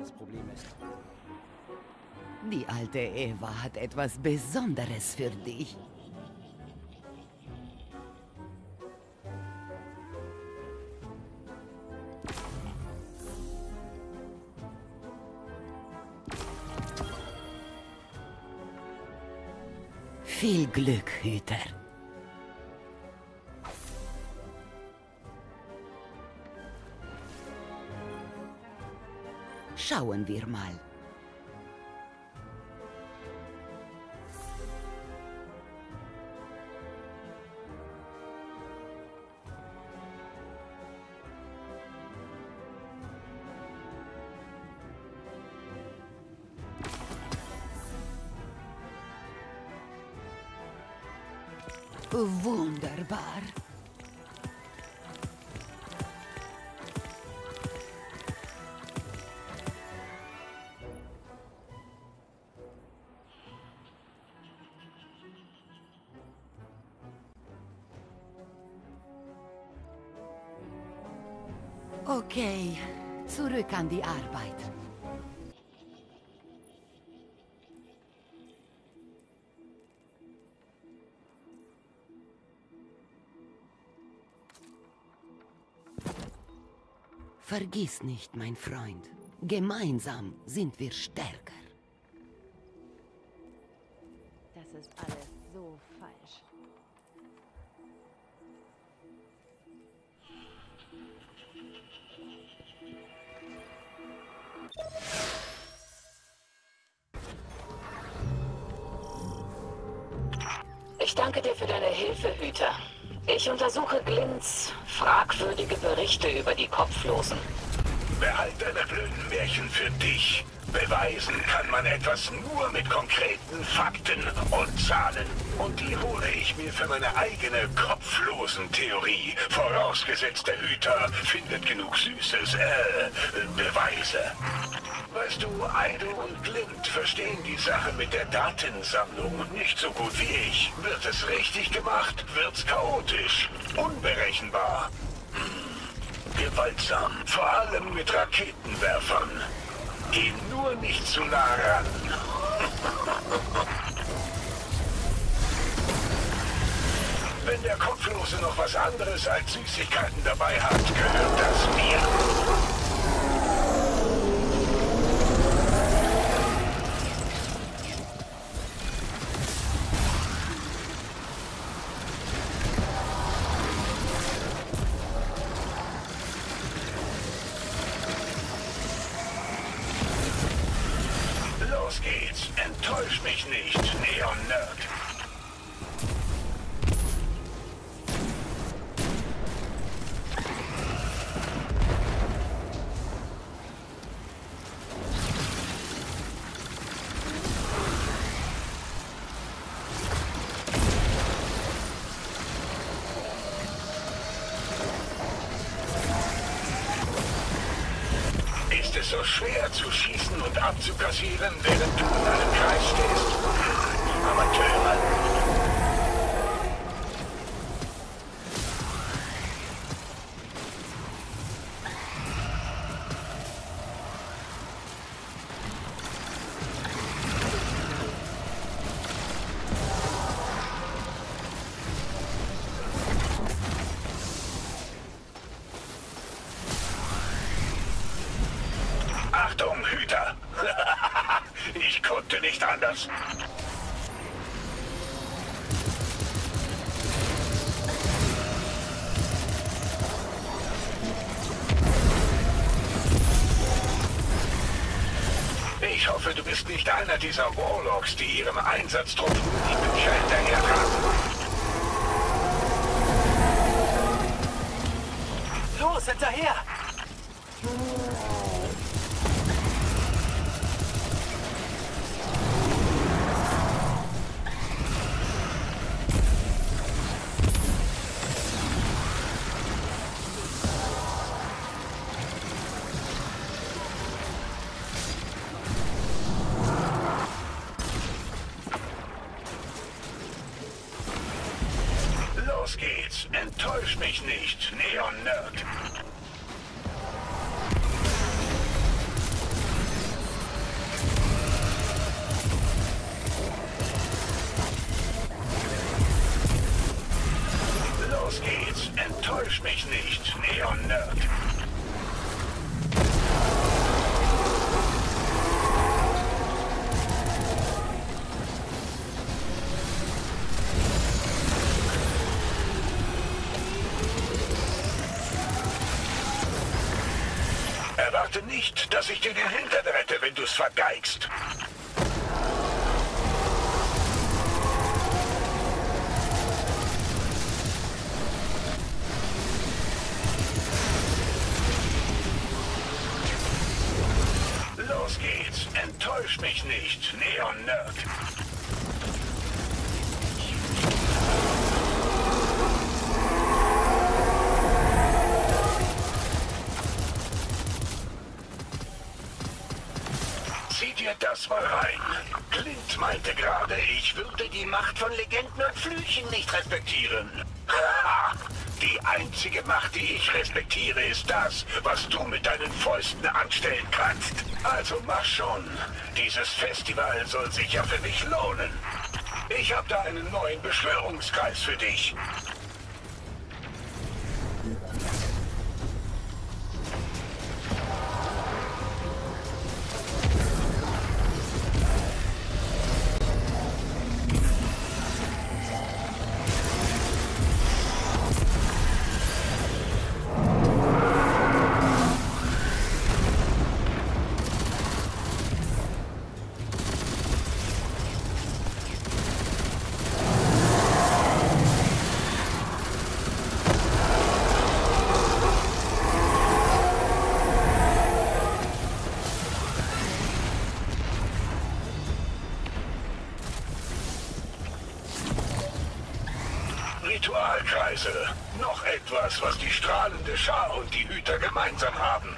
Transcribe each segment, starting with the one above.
das Problem ist. Die alte Eva hat etwas Besonderes für dich. Viel Glück, Hüter. Schauen wir mal. Wunderbar. Okay, zurück an die Arbeit. Vergiss nicht, mein Freund, gemeinsam sind wir stärker. Das ist alles so falsch. Ich danke dir für deine Hilfe, Hüter. Ich untersuche Glints fragwürdige Berichte über die Kopflosen. Behalt deine blöden Märchen für dich. Beweisen kann man etwas nur mit konkreten Fakten und Zahlen. Und die hole ich mir für meine eigene Kopflosen-Theorie. Vorausgesetzt, der Hüter findet genug Beweise. Weißt du, Eido und Glint verstehen die Sache mit der Datensammlung nicht so gut wie ich. Wird es richtig gemacht, wird's chaotisch, unberechenbar. Gewaltsam, vor allem mit Raketenwerfern. Geh nur nicht zu nah ran. Wenn der Kopflose noch was anderes als Süßigkeiten dabei hat, gehört das mir. Los geht's. Enttäusch mich nicht, Neon-Nerd. Ist es so schwer zu schießen und abzukassieren, während du in einem Kreis stehst? Amateure. Achtung, Hüter! Ich konnte nicht anders. Ich hoffe, du bist nicht einer dieser Warlocks, die ihrem Einsatztrupp nur die Bücher hinterhertragen. Los, hinterher! Los geht's. Enttäusch mich nicht, Neon-Nerd. Enttäusch mich nicht, Neon-Nerd. Erwarte nicht, dass ich dir den Hintern rette, wenn du's vergeigst. Los geht's. Enttäusch mich nicht, Neon-Nerd. Zieh dir das mal rein. Clint meinte gerade, ich würde die Macht von Legenden und Flüchen nicht respektieren. Haha, die einzige Macht, die ich respektiere, ist das, was du mit deinen Fäusten anstellen kannst. Also mach schon. Dieses Festival soll sich ja für mich lohnen. Ich habe da einen neuen Beschwörungskreis für dich. Ritualkreise. Noch etwas, was die strahlende Schar und die Hüter gemeinsam haben.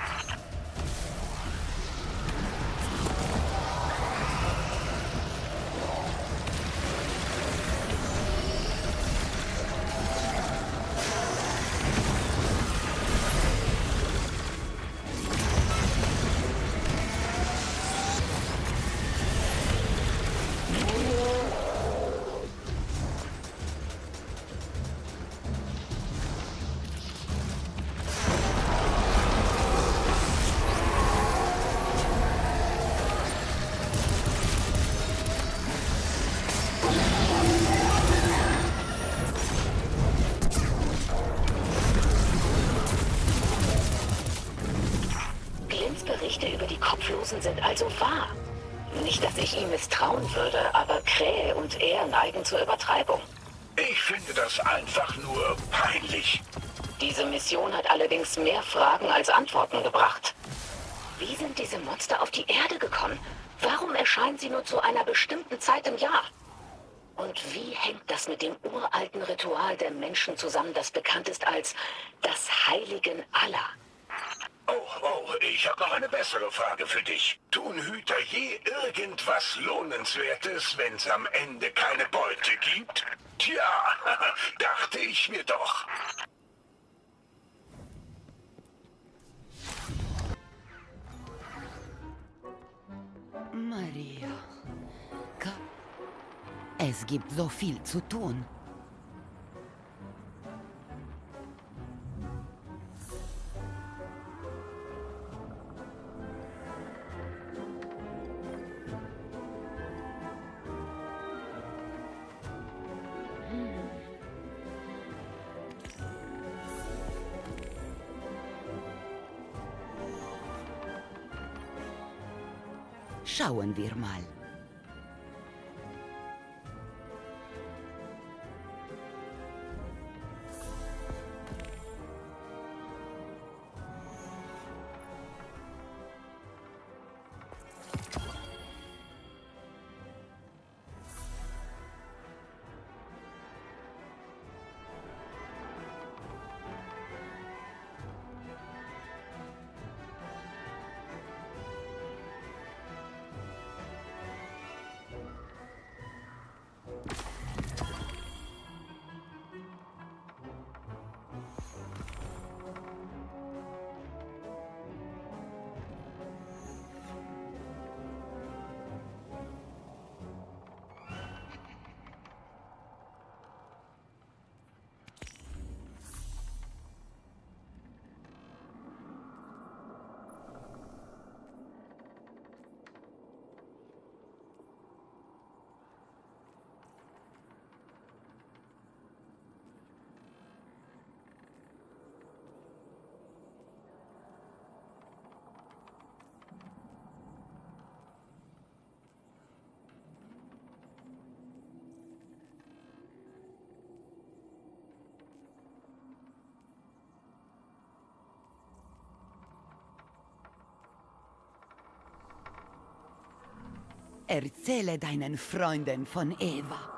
Berichte über die Kopflosen sind also wahr. Nicht, dass ich ihm misstrauen würde, aber Krähe und er neigen zur Übertreibung. Ich finde das einfach nur peinlich. Diese Mission hat allerdings mehr Fragen als Antworten gebracht. Wie sind diese Monster auf die Erde gekommen? Warum erscheinen sie nur zu einer bestimmten Zeit im Jahr? Und wie hängt das mit dem uralten Ritual der Menschen zusammen, das bekannt ist als das Heiligen Allah? Oh, ich habe noch eine bessere Frage für dich. Tun Hüter je irgendwas Lohnenswertes, wenn es am Ende keine Beute gibt? Tja, dachte ich mir doch. Maria. Es gibt so viel zu tun. Schauen wir mal. Erzähle deinen Freunden von Eva.